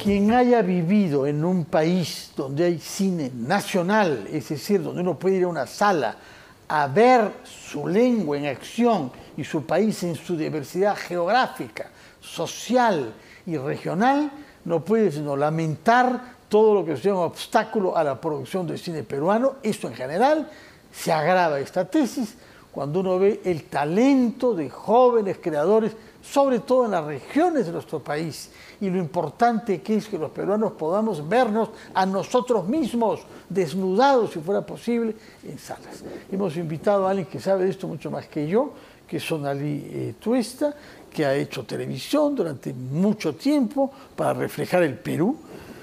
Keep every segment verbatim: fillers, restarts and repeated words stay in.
quien haya vivido en un país donde hay cine nacional, es decir, donde uno puede ir a una sala a ver su lengua en acción y su país en su diversidad geográfica, social y regional, no puede sino lamentar todo lo que sea un obstáculo a la producción del cine peruano. Esto en general se agrava esta tesis cuando uno ve el talento de jóvenes creadores, sobre todo en las regiones de nuestro país, y lo importante que es que los peruanos podamos vernos a nosotros mismos, desnudados, si fuera posible, en salas. Hemos invitado a alguien que sabe de esto mucho más que yo, que es Sonali eh, Tuesta, que ha hecho televisión durante mucho tiempo para reflejar el Perú,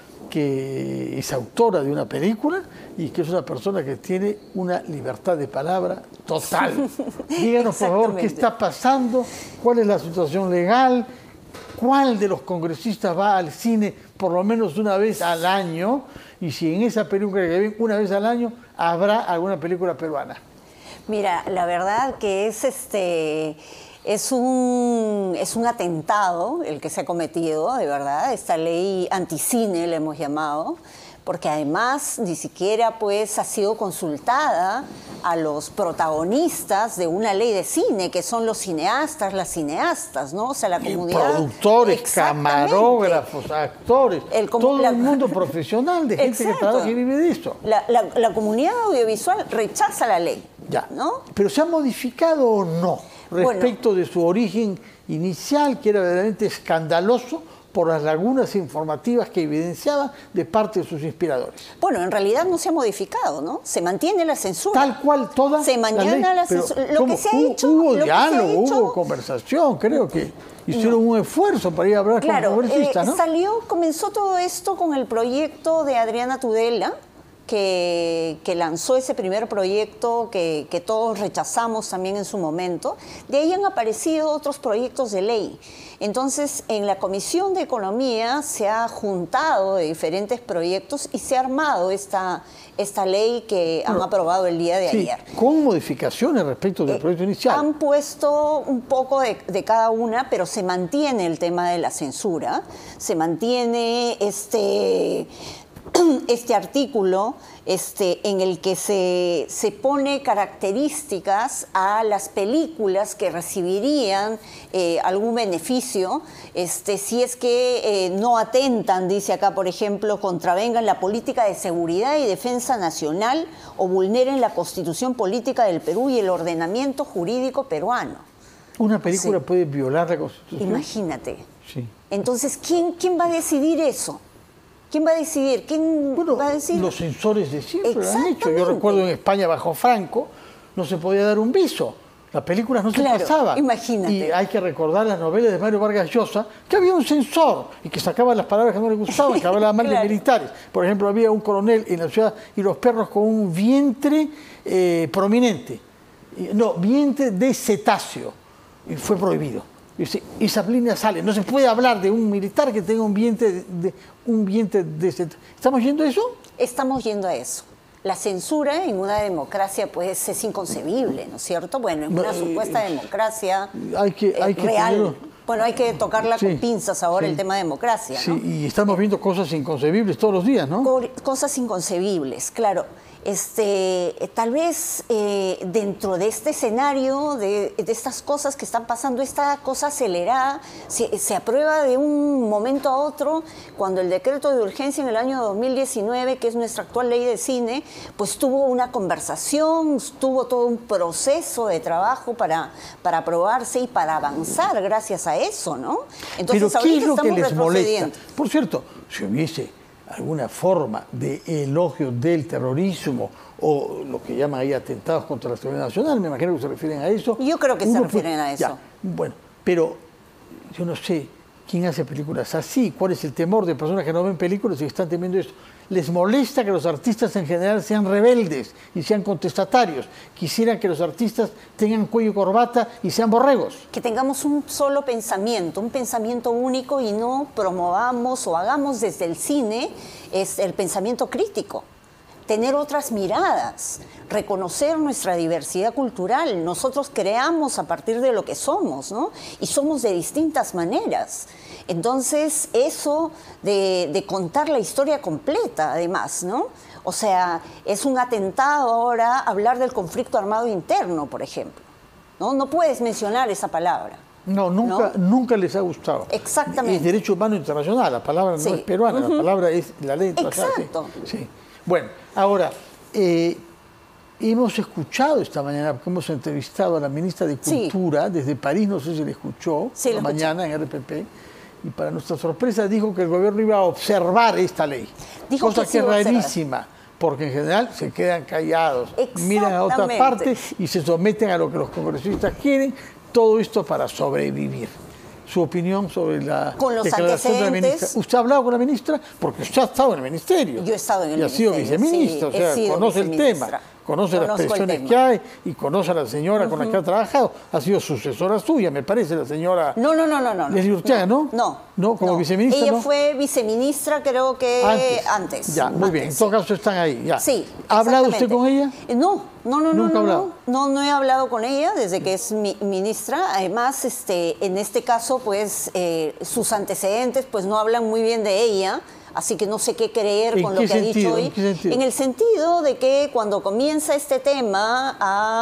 que es autora de una película y que es una persona que tiene una libertad de palabra total. Díganos, por favor, qué está pasando, cuál es la situación legal, cuál de los congresistas va al cine por lo menos una vez al año, y si en esa película que ven una vez al año habrá alguna película peruana. Mira, la verdad que es este... Es un, es un atentado el que se ha cometido, de verdad, esta ley anticine le hemos llamado, porque además ni siquiera pues ha sido consultada a los protagonistas de una ley de cine, que son los cineastas, las cineastas, ¿no? O sea, la comunidad... Productores, camarógrafos, actores, el, todo la, el mundo profesional de gente exacto. que trabaja y vive de esto. La, la, la comunidad audiovisual rechaza la ley, ya. ¿no? ¿Pero se ha modificado o no respecto bueno, de su origen inicial, que era verdaderamente escandaloso por las lagunas informativas que evidenciaba de parte de sus inspiradores? Bueno, en realidad no se ha modificado, ¿no? Se mantiene la censura. Tal cual toda se mantiene la, la censura. Lo que se ha hecho... Hubo lo diálogo, que se ha hecho, hubo conversación, creo que hicieron no. un esfuerzo para ir a hablar claro, con los congresistas, eh, ¿no? Salió, comenzó todo esto con el proyecto de Adriana Tudela, Que, que lanzó ese primer proyecto que, que todos rechazamos también en su momento. De ahí han aparecido otros proyectos de ley. Entonces, en la Comisión de Economía se ha juntado de diferentes proyectos y se ha armado esta, esta ley que han Pero, aprobado el día de sí, ayer. Con modificaciones respecto del eh, proyecto inicial. Han puesto un poco de, de cada una, pero se mantiene el tema de la censura, se mantiene este... este artículo este, en el que se, se pone características a las películas que recibirían eh, algún beneficio, este, si es que eh, no atentan, dice acá, por ejemplo, contravengan la política de seguridad y defensa nacional o vulneren la Constitución política del Perú y el ordenamiento jurídico peruano. ¿Una película sí. puede violar la Constitución? Imagínate. Sí. Entonces, ¿quién, quién va a decidir eso? ¿Quién va a decidir? ¿Quién bueno, va a decir? Los censores de siempre lo han hecho. Yo recuerdo en España bajo Franco no se podía dar un beso. Las películas no claro, se pasaban. Imagínate. Y hay que recordar las novelas de Mario Vargas Llosa, que había un censor y que sacaba las palabras que no le gustaban, que hablaba mal claro. de militares. Por ejemplo, había un coronel en la ciudad y los perros con un vientre eh, prominente. No, vientre de cetáceo. Y fue prohibido. Esas líneas salen. No se puede hablar de un militar que tenga un vientre de, de un vientre de ¿Estamos yendo a eso? Estamos yendo a eso. La censura en una democracia pues es inconcebible, ¿no es cierto? Bueno, en una no, supuesta eh, democracia hay que, hay eh, que real. Tenerlo. Bueno, hay que tocarla sí, con pinzas ahora sí. el tema de democracia, ¿no? Sí, y estamos viendo cosas inconcebibles todos los días, ¿no? Cosas inconcebibles, claro. Este, tal vez eh, dentro de este escenario, de, de estas cosas que están pasando, esta cosa acelerada, se, se aprueba de un momento a otro, cuando el decreto de urgencia en el año dos mil diecinueve, que es nuestra actual ley de cine, pues tuvo una conversación, tuvo todo un proceso de trabajo para, para aprobarse y para avanzar gracias a eso, ¿no? Entonces, ¿pero qué es lo que les molesta? Por cierto, si hubiese alguna forma de elogio del terrorismo o lo que llaman ahí atentados contra la seguridad nacional, me imagino que se refieren a eso. Yo creo que se refieren a eso. Ya, bueno, pero yo no sé quién hace películas así, cuál es el temor de personas que no ven películas y que están temiendo esto. Les molesta que los artistas en general sean rebeldes y sean contestatarios. Quisieran que los artistas tengan cuello y corbata y sean borregos. Que tengamos un solo pensamiento, un pensamiento único y no promovamos o hagamos desde el cine es el pensamiento crítico. Tener otras miradas, reconocer nuestra diversidad cultural. Nosotros creamos a partir de lo que somos, ¿no? Y somos de distintas maneras. Entonces, eso de, de contar la historia completa, además, ¿no? O sea, es un atentado ahora hablar del conflicto armado interno, por ejemplo, ¿no? No puedes mencionar esa palabra. No, nunca, ¿no? nunca les ha gustado. Exactamente. Es derecho humano internacional, la palabra sí. no es peruana, uh-huh. la palabra es la ley internacional. Exacto. Sí. Sí. Bueno, ahora, eh, hemos escuchado esta mañana, porque hemos entrevistado a la ministra de Cultura sí. desde París, no sé si le escuchó, sí, esta mañana en R P P, y para nuestra sorpresa dijo que el gobierno iba a observar esta ley, dijo cosa que, que es sí rarísima, porque en general se quedan callados, miran a otra parte y se someten a lo que los congresistas quieren, todo esto para sobrevivir. Su opinión sobre la con los declaración de la ministra. ¿Usted ha hablado con la ministra? Porque usted ha estado en el ministerio. Yo he estado en el y ministerio. Y ha sido viceministra, sí, o sea, conoce el tema, conoce Conozco las presiones que hay y conoce a la señora uh-huh. con la que ha trabajado. Ha sido sucesora suya, me parece, la señora... No, no, no, no. no Leslie Urteaga, ¿no? No. ¿No? ¿Como no. viceministra? Ella ¿no? fue viceministra, creo que antes. antes ya, muy antes, bien. En sí. todo caso están ahí, ya. Sí. ¿Ha hablado usted con ella? No, no, no. ¿Nunca no, ha hablado? No, no, no he hablado con ella desde que es mi ministra. Además, este, en este caso, pues, eh, sus antecedentes, pues, no hablan muy bien de ella. Así que no sé qué creer con lo que sentido? ha dicho hoy. ¿En qué sentido? En el sentido de que cuando comienza este tema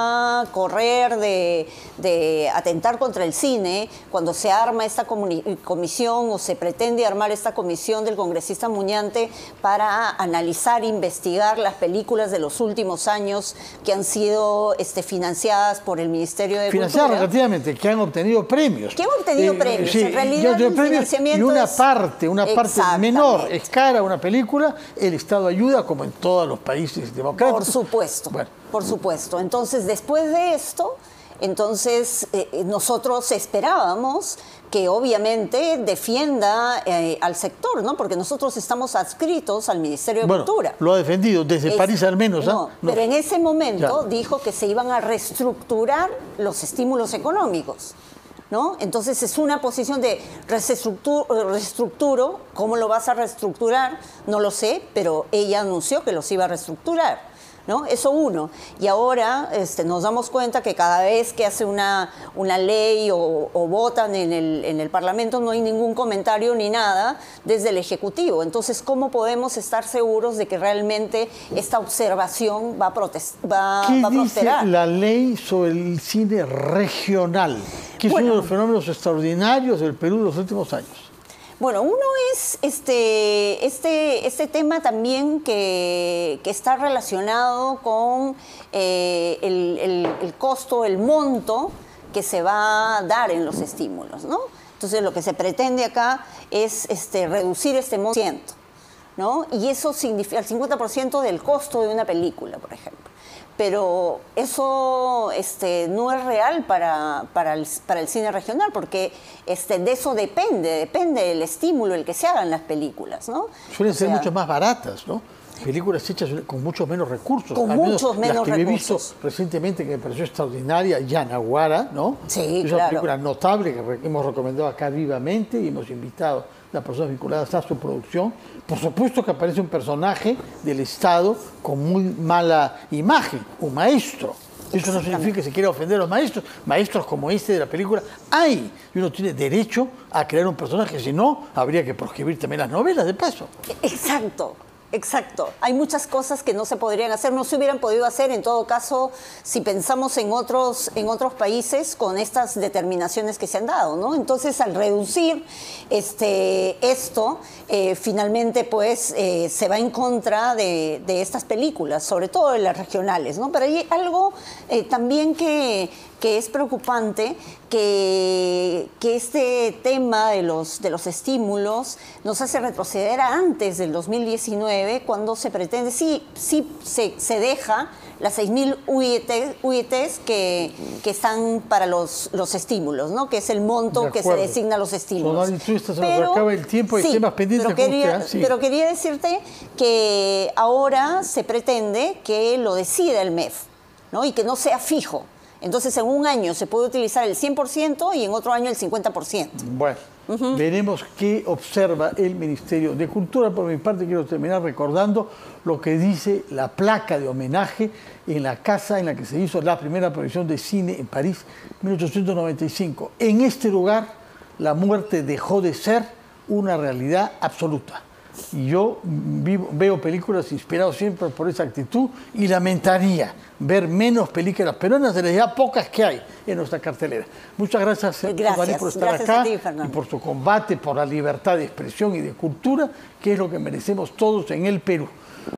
a correr de, de atentar contra el cine, cuando se arma esta comisión o se pretende armar esta comisión del congresista Muñante para analizar, investigar las películas de los últimos años que han sido este, financiadas por el Ministerio de Cultura. Financiadas relativamente, que han obtenido premios. Que han obtenido eh, premios. Sí, en realidad, el financiamiento y una es... parte, una parte menor. Es cara una película, el Estado ayuda como en todos los países democráticos. Por supuesto, bueno. por supuesto. Entonces, después de esto, entonces eh, nosotros esperábamos que obviamente defienda eh, al sector, ¿no? Porque nosotros estamos adscritos al Ministerio de bueno, Cultura. Lo ha defendido, desde es, París al menos. ¿eh? No, no, pero en ese momento ya. dijo que se iban a reestructurar los estímulos económicos. ¿No? Entonces es una posición de reestructuro, reestructuro, ¿cómo lo vas a reestructurar? No lo sé, pero ella anunció que los iba a reestructurar, ¿no? Eso uno. Y ahora este, nos damos cuenta que cada vez que hace una, una ley o, o votan en el, en el Parlamento no hay ningún comentario ni nada desde el Ejecutivo. Entonces, ¿cómo podemos estar seguros de que realmente esta observación va a, va, ¿Qué va a prosperar? dice la ley sobre el cine regional? Que es bueno, uno de los fenómenos extraordinarios del Perú de los últimos años. Bueno, uno es este, este, este tema también que, que está relacionado con eh, el, el, el costo, el monto que se va a dar en los estímulos, ¿no? Entonces, lo que se pretende acá es este, reducir este monto, ¿no? Y eso significa el cincuenta por ciento del costo de una película, por ejemplo. Pero eso este, no es real para, para, el, para el cine regional, porque este, de eso depende, depende el estímulo, el que se hagan las películas, ¿no? Suelen o ser sea, mucho más baratas, ¿no? Películas hechas con muchos menos recursos. Con muchos menos las que recursos. He visto recientemente que me pareció extraordinaria, Yanaguara, ¿no? Sí, es una claro. película notable que hemos recomendado acá vivamente y hemos invitado a las personas vinculadas a su producción. Por supuesto que aparece un personaje del Estado con muy mala imagen, un maestro. Eso no significa que se quiera ofender a los maestros. Maestros como este de la película hay. Y uno tiene derecho a crear un personaje. Si no, habría que proscribir también las novelas, de paso. Exacto. Exacto. Hay muchas cosas que no se podrían hacer, no se hubieran podido hacer en todo caso si pensamos en otros, en otros países con estas determinaciones que se han dado, ¿no? Entonces, al reducir este, esto, eh, finalmente pues eh, se va en contra de, de estas películas, sobre todo de las regionales, ¿no? Pero hay algo eh, también que, que es preocupante, que, que este tema de los, de los estímulos nos hace retroceder a antes del dos mil diecinueve, cuando se pretende, sí, sí se, se deja las seis mil U I Ts que, que están para los, los estímulos, ¿no? Que es el monto que se designa a los estímulos. Se nos acaba el tiempo y sí, temas pendientes pero quería, con usted, ¿eh? Sí. pero quería decirte que ahora se pretende que lo decida el M E F, ¿no? Y que no sea fijo. Entonces, en un año se puede utilizar el cien por ciento y en otro año el cincuenta por ciento. Bueno, uh-huh. veremos qué observa el Ministerio de Cultura. Por mi parte, quiero terminar recordando lo que dice la placa de homenaje en la casa en la que se hizo la primera proyección de cine en París, mil ochocientos noventa y cinco. En este lugar la muerte dejó de ser una realidad absoluta. Y yo vivo, veo películas inspiradas siempre por esa actitud y lamentaría ver menos películas peruanas de las ya pocas que hay en nuestra cartelera. Muchas gracias, gracias por estar gracias acá a ti, y por su combate por la libertad de expresión y de cultura, que es lo que merecemos todos en el Perú.